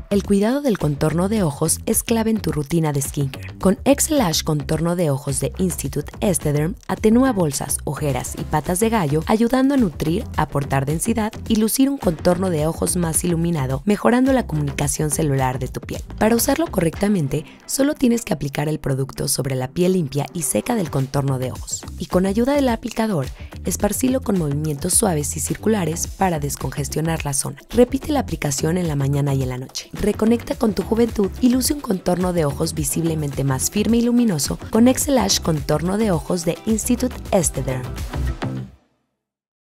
El cuidado del contorno de ojos es clave en tu rutina de skincare. Con Excel-Lash Contorno de Ojos de Institute Estederm, atenúa bolsas, ojeras y patas de gallo, ayudando a nutrir, aportar densidad y lucir un contorno de ojos más iluminado, mejorando la comunicación celular de tu piel. Para usarlo correctamente, solo tienes que aplicar el producto sobre la piel limpia y seca del contorno de ojos. Y con ayuda del aplicador, esparcilo con movimientos suaves y circulares para descongestionar la zona. Repite la aplicación en la mañana y en la noche. Reconecta con tu juventud y luce un contorno de ojos visiblemente más firme y luminoso con Excel-Lash Contorno de Ojos de Institute Estederm.